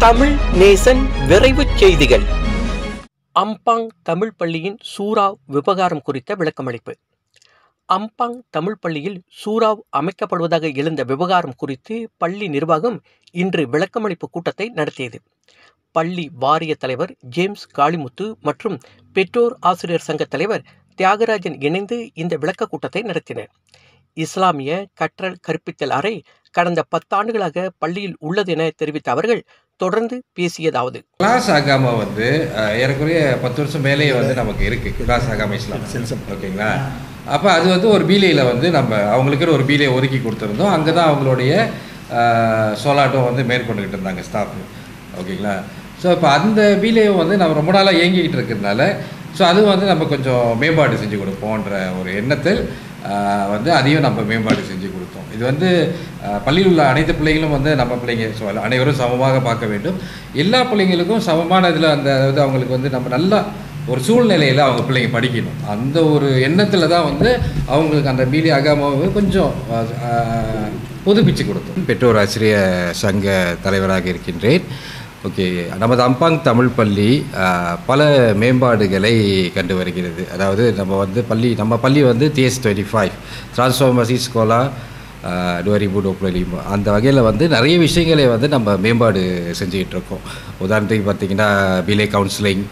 தமிழ் நேசன் விரைவுச் செய்திகள். அம்பாங் தமிழ் பள்ளியின் சூறா விவகாரம் குறித்த விளக்கமளிப்பு. அம்பாங் தமிழ் பள்ளியில் சூறா அமைக்கப்படுவதாக எழுந்த விவகாரம் குறித்து பள்ளி நிர்வாகம் இன்று விளக்கமளிப்பு கூட்டத்தை நடத்தியது. பள்ளி வாரிய தலைவர் ஜேம்ஸ் காளிமுத்து மற்றும் பெற்றோர் ஆசிரியர் சங்க தலைவர் தியாகராஜன் இணைந்து இந்த விளக்க கூட்டத்தை நடத்தினர். இஸ்லாமிய கற்றல் கற்பித்தல் அறை கடந்த 10 ஆண்டுகளாக பள்ளியில் உள்ளது என தெரிவித்த அவர்கள் தொடர்ந்து பேசியதாவது: கிளாஸ் ஆகாம ஏறக்குறைய 10 வருஷம் மேலேயே நமக்கு இருக்கு. கிளாஸ் ஆகாம இஸ்லாம் ஓகேங்களா. அப்போ அது ஒரு பீலையில் நம்ம அவங்களுக்குன்னு ஒரு பீலையை ஒதுக்கி கொடுத்துருந்தோம். அங்கே தான் அவங்களுடைய சோலாட்டம் மேற்கொண்டுக்கிட்டு இருந்தாங்க ஸ்டாஃப். ஓகேங்களா. ஸோ இப்போ அந்த பீலையும் நம்ம ரொம்ப நாளாக இயங்கிக்கிட்டு இருக்கிறதுனால அதுவும் நம்ம கொஞ்சம் மேம்பாடு செஞ்சு கொடுப்போன்ற ஒரு எண்ணத்தில் அதையும் நம்ம மேம்பாடு செஞ்சு கொடுத்தோம். இது பள்ளியில் உள்ள அனைத்து பிள்ளைகளும் நம்ம பிள்ளைங்க. ஸோ அனைவரும் சமமாக பார்க்க வேண்டும். எல்லா பிள்ளைங்களுக்கும் சமமான இதில் அவங்களுக்கு நம்ம நல்லா ஒரு சூழ்நிலையில் அவங்க பிள்ளைங்க படிக்கணும். அந்த ஒரு எண்ணத்தில் தான் அவங்களுக்கு அந்த பீலி ஆகாமாவை கொஞ்சம் புதுப்பிச்சு கொடுத்தோம். பெற்றோர் ஆசிரியர் சங்க தலைவராக இருக்கின்றேன். ஓகே, நமது அம்பாங் தமிழ் பள்ளி பல மேம்பாடுகளை கண்டு வருகிறது. அதாவது நம்ம பள்ளி TS25 டிரான்ஸ்ஃபார்மசி ஸ்கோலா 2020 அந்த வகையில் நிறைய விஷயங்களை நம்ம மேம்பாடு செஞ்சுக்கிட்டு இருக்கோம். உதாரணத்துக்கு பார்த்திங்கன்னா பிலே கவுன்சிலிங்,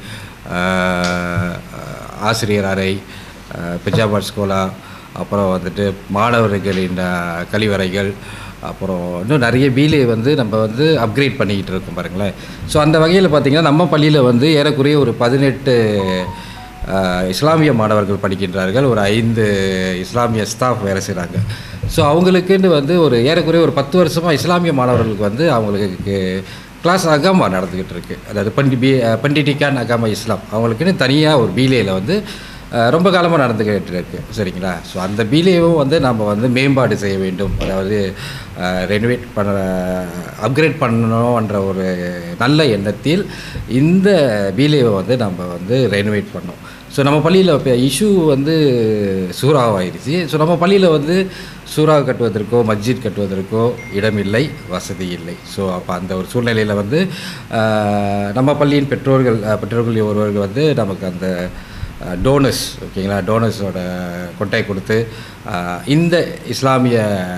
ஆசிரியர் அறை, பெஜாபாட் ஸ்கோலா, அப்புறம் மாணவர்களின் கழிவறைகள், அப்புறம் இன்னும் நிறைய பீலே நம்ம அப்கிரேட் பண்ணிக்கிட்டு இருக்கோம் பாருங்களேன். ஸோ அந்த வகையில் பார்த்திங்கன்னா நம்ம பள்ளியில் ஏறக்குறைய ஒரு 18 இஸ்லாமிய மாணவர்கள் படிக்கின்றார்கள். ஒரு 5 இஸ்லாமிய ஸ்டாஃப் வேலை செய்கிறாங்க. ஸோ அவங்களுக்குன்னு ஒரு ஏறக்குறைய ஒரு 10 வருஷமாக இஸ்லாமிய மாணவர்களுக்கு அவங்களுக்கு கிளாஸ் அகாமா நடந்துக்கிட்டு இருக்குது. அதாவது பண்டிடிகான் அகாமா இஸ்லாம் அவங்களுக்குன்னு தனியாக ஒரு பீலேயில் ரொம்ப காலமாக நடந்துக்கிட்டு இருக்குது. சரிங்களா. ஸோ அந்த பீலேயும் நம்ம மேம்பாடு செய்ய வேண்டும். அதாவது ரெனோவேட் அப்கிரேட் பண்ணணுன்ற ஒரு நல்ல எண்ணத்தில் இந்த பீலேவை நம்ம ரெனோவேட் பண்ணோம். ஸோ நம்ம பள்ளியில் இப்போ இஷ்யூ சூறாவாயிடுச்சு. ஸோ நம்ம பள்ளியில் சூறா கட்டுவதற்கோ மஸ்ஜித் கட்டுவதற்கோ இடமில்லை, வசதி இல்லை. ஸோ அப்போ அந்த ஒரு சூழ்நிலையில் நம்ம பள்ளியின் பெற்றோர்கள் ஒருவர்கள் நமக்கு அந்த டோனர்ஸ், ஓகேங்களா, டோனர்ஸோட கொட்டை கொடுத்து இந்த இஸ்லாமிய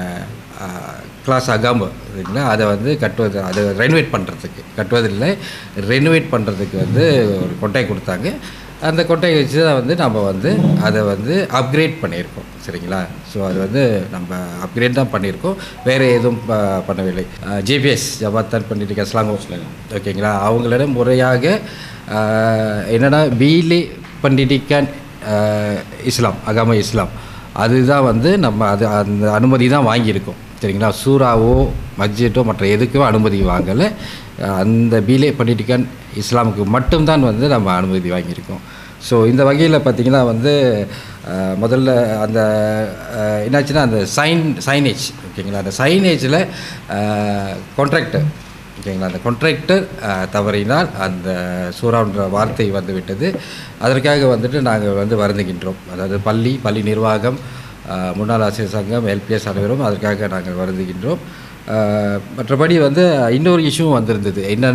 கிளாஸ் அகாம இருக்குங்களா அதை அதை ரெனோவேட் பண்ணுறதுக்கு, கட்டுவதில்லை ரெனோவேட் பண்ணுறதுக்கு ஒரு கொட்டை கொடுத்தாங்க. அந்த கொட்டையை வச்சு தான் நம்ம அதை அப்கிரேட் பண்ணியிருக்கோம். சரிங்களா. ஸோ அது நம்ம அப்கிரேட் தான் பண்ணியிருக்கோம், வேறு எதுவும் பண்ணவில்லை. ஜேபிஎஸ் ஜபாத்தான் பண்ணிட்டு அஸ்லாம் ஓகேங்களா, அவங்களிடம் முறையாக என்னென்னா பீலே பண்டிடிகான் இஸ்லாம் அகாம இஸ்லாம் அதுதான் நம்ம அந்த அனுமதி தான் வாங்கியிருக்கோம். சரிங்களா. சூறாவோ மஸ்ஜிட்டோ மற்ற எதுக்கும் அனுமதி வாங்கலை. அந்த பீலே பண்டிடிகான் இஸ்லாமுக்கு மட்டும்தான் நம்ம அனுமதி வாங்கியிருக்கோம். ஸோ இந்த வகையில் பார்த்திங்கன்னா முதல்ல அந்த என்னாச்சுன்னா அந்த சைனேஜ், ஓகேங்களா, அந்த சைனேஜில் கான்ட்ராக்டர், ஓகேங்களா, அந்த கான்ட்ராக்டர் தவறினால் அந்த சூறான்ற வார்த்தை விட்டது. அதற்காக நாங்கள் வருந்துகின்றோம். அதாவது பள்ளி நிர்வாகம், முன்னாள் ஆசிரியர் சங்கம், LPS அனைவரும் அதற்காக நாங்கள் வருந்துகின்றோம். மற்றபடி இன்னொரு இஷ்யூவும் வந்திருந்தது. என்னென்னா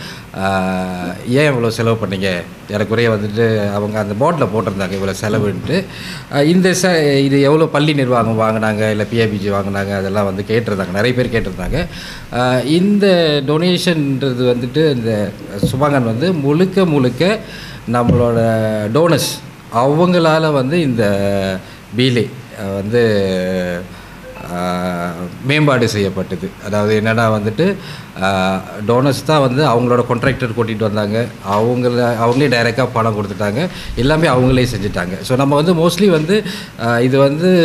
ஏன் இவ்வளோ செலவு பண்ணீங்க, ஏறக்குறைய அவங்க அந்த போர்டில் போட்டிருந்தாங்க இவ்வளோ செலவுன்ட்டு. இது எவ்வளோ பள்ளி நிர்வாகம் வாங்கினாங்க இல்லை PIBG வாங்கினாங்க அதெல்லாம் கேட்டிருந்தாங்க, நிறைய பேர் கேட்டிருந்தாங்க. இந்த டொனேஷன்ன்றது இந்த சுபாங்கன் முழுக்க நம்மளோட டோனர்ஸ் அவங்களால இந்த பீலே மேம்பாடு செய்யப்பட்டது. அதாவது என்னென்னா டோனர்ஸ் தான் அவங்களோட கான்ட்ராக்டர் கூட்டிகிட்டு வந்தாங்க, அவங்களே டைரெக்டாக பணம் கொடுத்துட்டாங்க, எல்லாமே அவங்களே செஞ்சுட்டாங்க. ஸோ நம்ம மோஸ்ட்லி இது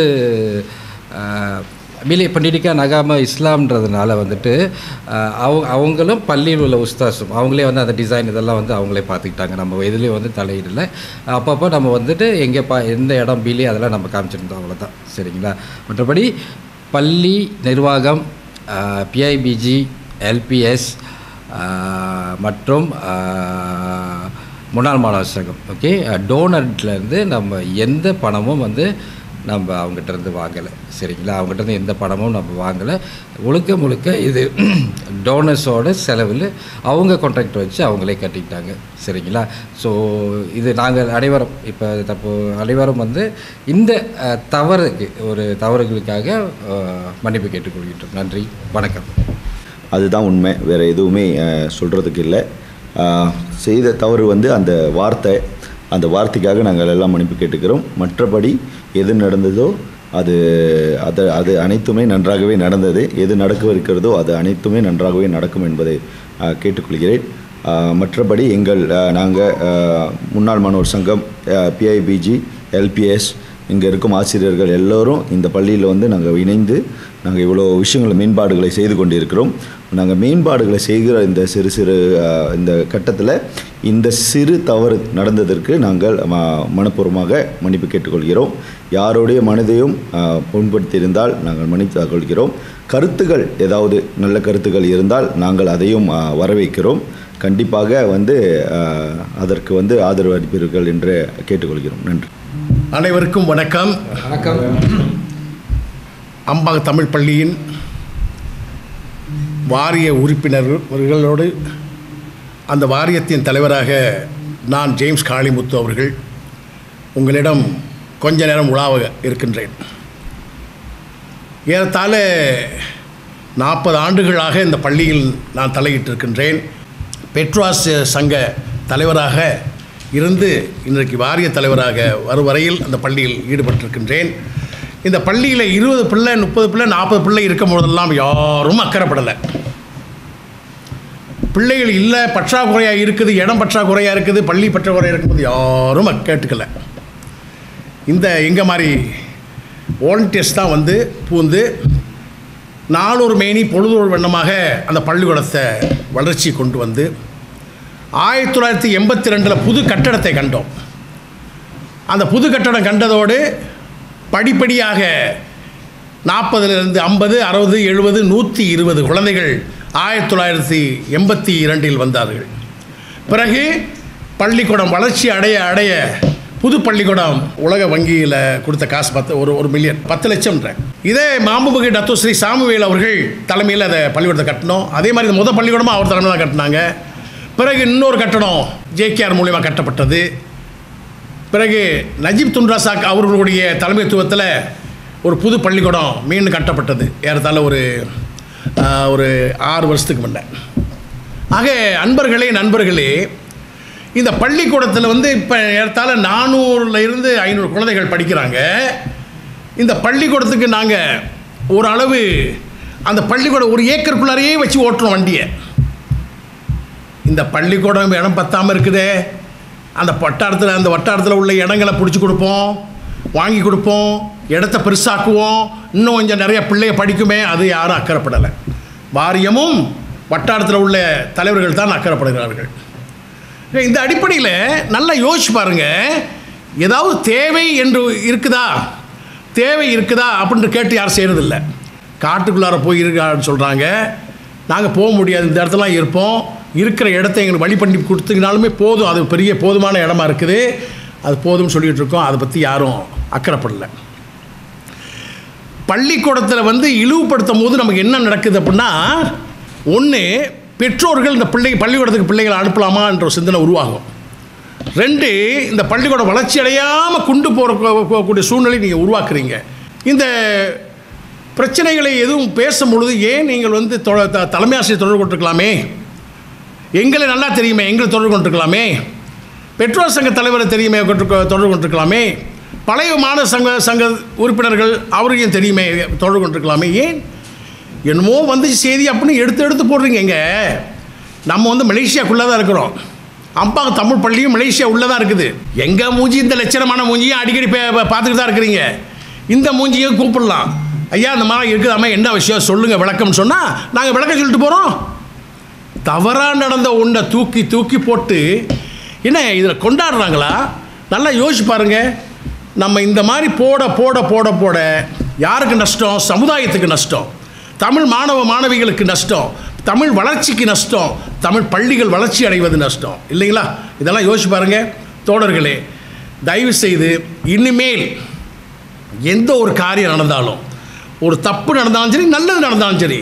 பீலே பண்டிடிகான் அகாம இஸ்லாம்ன்றதுனால அவங்களும் பள்ளியில் உள்ள உஸ்தாஸும் அவங்களே அந்த டிசைன் இதெல்லாம் அவங்களே பார்த்துக்கிட்டாங்க. நம்ம எதுலேயும் தலையிடலை. அப்பப்போ நம்ம எங்கே எந்த இடம் பீலே அதெல்லாம் நம்ம காமிச்சிருந்தோம், அவ்வளோதான். சரிங்களா. மற்றபடி பள்ளி நிர்வாகம், PIBG, LPS மற்றும் முன்னாள் மாணவர் சங்கம், ஓகே, டோனர்லேருந்து நம்ம எந்த பணமும் நம்ம அவங்ககிட்டருந்து வாங்கலை. சரிங்களா. அவங்ககிட்ட எந்த பணமும் நம்ம வாங்கலை. முழுக்க இது டோனர்ஸோட செலவில் அவங்க கான்ட்ராக்ட் வச்சு அவங்களே கட்டிக்கிட்டாங்க. சரிங்களா? ஸோ இது நாங்கள் அனைவரும் இப்போ அனைவரும் வந்து இந்த தவறுகளுக்காக மன்னிப்பு கேட்டுக்கொள்கின்றோம். நன்றி, வணக்கம். அதுதான் உண்மை, வேறு எதுவுமே சொல்கிறதுக்கு இல்லை. செய்த தவறு வந்து அந்த வார்த்தைக்காக நாங்கள் எல்லாம் மன்னிப்பு கேட்டுக்கிறோம். மற்றபடி எது நடந்ததோ அது அனைத்துமே நன்றாகவே நடந்தது. எது நடக்கவிருக்கிறதோ அது அனைத்துமே நன்றாகவே நடக்கும் என்பதை கேட்டுக்கொள்கிறேன். மற்றபடி நாங்கள் முன்னாள் மாணவர் சங்கம், PIBG, LPS, இங்கே இருக்கும் ஆசிரியர்கள் எல்லோரும் இந்த பள்ளியில் வந்து நாங்கள் இணைந்து நாங்கள் இவ்வளோ விஷயங்களை மேம்பாடுகளை செய்து கொண்டிருக்கிறோம். நாங்கள் மேம்பாடுகளை செய்கிற இந்த கட்டத்தில் இந்த சிறு தவறு நடந்ததற்கு நாங்கள் மனப்பூர்வமாக மன்னிப்பு கேட்டுக்கொள்கிறோம். யாருடைய மனதையும் புண்படுத்தியிருந்தால் நாங்கள் மன்னித்து கொள்கிறோம். கருத்துக்கள் ஏதாவது நல்ல கருத்துக்கள் இருந்தால் நாங்கள் அதையும் வரவேற்கிறோம். கண்டிப்பாக வந்து அதற்கு வந்து ஆதரவு அளிப்பீர்கள் என்று கேட்டுக்கொள்கிறோம். நன்றி. அனைவருக்கும் வணக்கம். அம்பாங்க தமிழ் பள்ளியின் வாரிய உறுப்பினர்களோடு அந்த வாரியத்தின் தலைவராக நான் ஜேம்ஸ் காளிமுத்து அவர்கள் உங்களிடம் கொஞ்ச நேரம் உலாவ இருக்கின்றேன். ஏறத்தாழ 40 ஆண்டுகளாக இந்த பள்ளியில் நான் தலையிட்டிருக்கின்றேன். பெற்றோர் சங்க தலைவராக இருந்து இன்றைக்கு வாரிய தலைவராக வரும் வரையில் அந்த பள்ளியில் ஈடுபட்டிருக்கின்றேன். இந்த பள்ளியில் 20 பிள்ளை, 30 பிள்ளை, 40 பிள்ளை இருக்கும் போதெல்லாம் யாரும் அக்கறைப்படலை. பிள்ளைகள் இல்லை, பற்றாக்குறையாக இருக்குது, இடம் பற்றாக்குறையாக இருக்குது, பள்ளி பற்றாக்குறையாக இருக்கும்போது யாரும் கேட்டுக்கலை. எங்கள் மாதிரி வாலண்டியர்ஸ் தான் வந்து பூந்து நாளொரு மேனி பொழுதொரு வண்ணமாக அந்த பள்ளிக்கூடத்தை வளர்ச்சி கொண்டு வந்து 1982 புது கட்டடத்தை கண்டோம். அந்த புது கட்டடம் கண்டதோடு படிப்படியாக 40லிருந்து 50, 60, 70, 120 குழந்தைகள் 1982 வந்தார்கள். பிறகு பள்ளிக்கூடம் வளர்ச்சி அடைய புது பள்ளிக்கூடம் உலக வங்கியில் கொடுத்த காசு 1 மில்லியன் 10 லட்சம்ன்ற. இதே மாண்புமிகு டத்தோ ஸ்ரீ சாமுவேல் அவர்கள் தலைமையில் அதை பள்ளிக்கூடத்தை கட்டணும். அதே மாதிரி இந்த முதல் பள்ளிக்கூடமும் அவர் தலைமையில் தான் கட்டினாங்க. பிறகு இன்னொரு கட்டடம் JKR மூலமா கட்டப்பட்டது. பிறகு நஜீப் துன்ராசாக் அவர்களுடைய தலைமைத்துவத்தில் ஒரு புது பள்ளிக்கூடம் மீண்டும் கட்டப்பட்டது, ஏறத்தாழ ஒரு 6 வருஷத்துக்கு முன்னே. ஆக நண்பர்களே, இந்த பள்ளிக்கூடத்தில் வந்து இப்போ ஏறத்தாழ 400லிருந்து 500 குழந்தைகள் படிக்கிறாங்க. இந்த பள்ளிக்கூடத்துக்கு நாங்கள் ஓரளவு அந்த பள்ளிக்கூடம் 1 ஏக்கருக்குள்ளாரையே வச்சு ஓட்டுறோம் வண்டியை. இந்த பள்ளிக்கூடம் இடம் பத்தாமல் இருக்குதே, அந்த வட்டாரத்தில் உள்ள இடங்களை பிடிச்சி கொடுப்போம், வாங்கி கொடுப்போம், இடத்த பெருசாக்குவோம், இன்னும் கொஞ்சம் நிறைய பிள்ளைய படிக்குமே, அது யாரும் அக்கறைப்படலை. வாரியமும் வட்டாரத்தில் உள்ள தலைவர்கள் தான் அக்கறைப்படுகிறார்கள். இந்த அடிப்படையில் நல்லா யோசிச்சு பாருங்கள். ஏதாவது தேவை இருக்குதா அப்படின்ட்டு கேட்டு யாரும் செய்கிறதில்ல. காட்டுக்குள்ளார போய் இருக்கான்னு சொல்கிறாங்க. நாங்கள் போக முடியாது, இந்த இடத்துலாம் இருப்போம், இருக்கிற இடத்த எங்களுக்கு வழி பண்ணி கொடுத்தீங்கனாலுமே போதும், அது பெரிய போதுமான இடமா இருக்குது, அது போதும்னு சொல்லிகிட்டு இருக்கோம். அதை பற்றி யாரும் அக்கறைப்படலை. பள்ளிக்கூடத்தில் வந்து இழிவுபடுத்தும் போது நமக்கு என்ன நடக்குது அப்படின்னா, ஒன்று, பெற்றோர்கள் இந்த பள்ளிக்கூடத்துக்கு பிள்ளைகளை அனுப்பலாமா என்ற ஒரு சிந்தனை உருவாகும். 2, இந்த பள்ளிக்கூடம் வளர்ச்சி அடையாமல் கொண்டு போகக்கூடிய சூழ்நிலை நீங்கள் உருவாக்குறீங்க. இந்த பிரச்சனைகளை எதுவும் பேசும்பொழுது ஏன் நீங்கள் வந்து தலைமை ஆசிரியர் தொடர்பு கொண்டிருக்கலாமே, எங்களை நல்லா தெரியுமே, எங்களை தொடர்பு கொண்டிருக்கலாமே, பெற்றோர் சங்க தலைவரை தெரியுமே, தொடர்பு கொண்டிருக்கலாமே, பழைய மாணவ சங்க உறுப்பினர்கள் அவரையும் தெரியுமே, தொடர்பு கொண்டிருக்கலாமே, ஏன் என்னமோ வந்து செய்தி அப்படின்னு எடுத்து போடுறீங்க. நம்ம வந்து மலேசியாக்குள்ளே தான் இருக்கிறோம். அம்பாங்க தமிழ் பள்ளியும் மலேசியா உள்ளே தான் இருக்குது. எங்கள் மூஞ்சி இந்த லட்சணமான மூஞ்சியும் அடிக்கடி பார்த்துக்கிட்டு தான் இருக்கிறீங்க. இந்த மூஞ்சியும் கூப்பிடலாம், ஐயா இந்த மாதிரி இருக்குதாம்மா, என்ன விஷயம் சொல்லுங்கள் விளக்கம்னு சொன்னால் நாங்கள் விளக்கம் சொல்லிட்டு போகிறோம். தவறாக நடந்த ஒன்றை தூக்கி போட்டு என்ன இதில் கொண்டாடுறாங்களா? நல்லா யோசிச்சு பாருங்கள். நம்ம இந்த மாதிரி போட யாருக்கு நஷ்டம்? சமுதாயத்துக்கு நஷ்டம், தமிழ் மாணவிகளுக்கு நஷ்டம், தமிழ் வளர்ச்சிக்கு நஷ்டம், தமிழ் பள்ளிகள் வளர்ச்சி அடைவது நஷ்டம் இல்லைங்களா? இதெல்லாம் யோசிச்சு பாருங்கள். தோழர்களே, தயவு செய்து இனிமேல் எந்த ஒரு காரியம் நடந்தாலும், ஒரு தப்பு நடந்தாலும் சரி, நல்லது நடந்தாலும் சரி,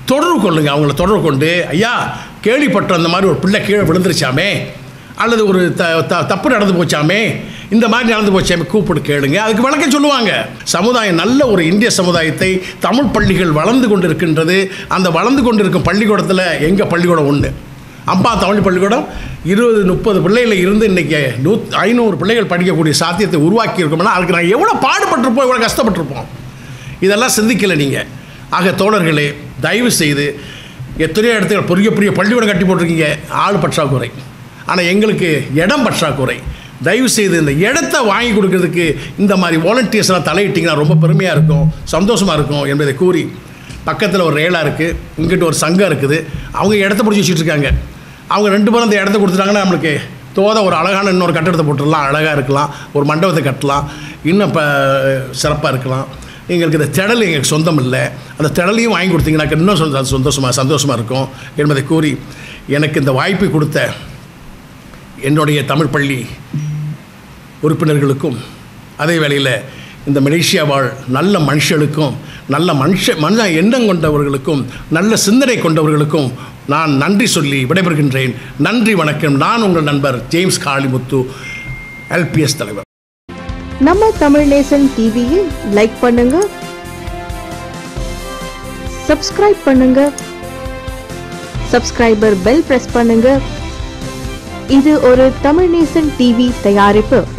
தொடர்பு கொள்ளுங்க. அவங்கள தொடர்பு கொண்டு, ஐயா கேள்விப்பட்ட அந்த மாதிரி ஒரு பிள்ளை கீழே விழுந்துருச்சாமே, அல்லது ஒரு தப்பு நடந்து போச்சாமே, இந்த மாதிரி நடந்து போச்சாமே, கூப்பிட்டு கேளுங்க. அதுக்கு விளக்கம் சொல்லுவாங்க. சமுதாயம் நல்ல ஒரு இந்திய சமுதாயத்தை தமிழ் பள்ளிகள் வளர்ந்து கொண்டு இருக்கின்றது. அந்த வளர்ந்து கொண்டு இருக்கும் பள்ளிக்கூடத்தில் எங்கள் பள்ளிக்கூடம் ஒன்று, அம்பா தமிழ் பள்ளிக்கூடம். 20-30 பிள்ளைகள் இருந்து இன்றைக்கி 500 பிள்ளைகள் படிக்கக்கூடிய சாத்தியத்தை உருவாக்கி இருக்கோம்னா அதுக்கு நாங்கள் எவ்வளோ பாடுபட்டிருப்போம், எவ்வளோ கஷ்டப்பட்டிருப்போம். இதெல்லாம் சிந்திக்கலை நீங்கள். ஆக தோழர்களே, தயவு செய்து எத்தனையோ இடத்துல பெரிய பெரிய பள்ளிக்கூடம் கட்டி போட்டிருக்கீங்க, ஆள் பற்றாக்குறை, ஆனால் எங்களுக்கு இடம் பற்றாக்குறை. தயவு செய்து இந்த இடத்த வாங்கி கொடுக்கறதுக்கு இந்த மாதிரி வாலண்டியர்ஸ்லாம் தலையிட்டிங்கன்னா ரொம்ப பெருமையாக இருக்கும், சந்தோஷமாக இருக்கும் என்பதை கூறி, பக்கத்தில் ஒரு ரேலா இருக்குது, இங்கிட்ட ஒரு சங்கம் இருக்குது, அவங்க இடத்த பிடிச்சி வச்சுட்டு இருக்காங்க. அவங்க 2 பேரும் அந்த இடத்த கொடுத்துட்டாங்கன்னா நம்மளுக்கு ஒரு அழகான இன்னொரு கட்டடத்தை போட்டுடலாம், அழகாக இருக்கலாம், ஒரு மண்டபத்தை கட்டலாம், இன்னும் இப்போ சிறப்பாக இருக்கலாம். எங்களுக்கு இந்த திடல் எங்களுக்கு சொந்தம் இல்லை, அந்த திடலையும் வாங்கி கொடுத்தீங்கன்னாக்க இன்னும் சந்தோஷமாக இருக்கும் என்பதை கூறி, எனக்கு இந்த வாய்ப்பை கொடுத்த என்னுடைய தமிழ் பள்ளி உறுப்பினர்களுக்கும், அதே வேளையில் இந்த மலேசியா வாழ் நல்ல மனுஷர்களுக்கும், நல்ல மனித எண்ணம் கொண்டவர்களுக்கும், நல்ல சிந்தனை கொண்டவர்களுக்கும் நான் நன்றி சொல்லி விடைபெறுகின்றேன். நன்றி, வணக்கம். நான் உங்கள் நண்பர் ஜேம்ஸ் காளிமுத்து, LPS தலைவர். நம்ம தமிழ் நேசன் டிவியை லைக் பண்ணுங்க, சப்ஸ்கிரைப் பண்ணுங்க, சப்ஸ்கிரைபர் பெல் பிரஸ் பண்ணுங்க. இது ஒரு தமிழ் நேசன் டிவி தயாரிப்பு.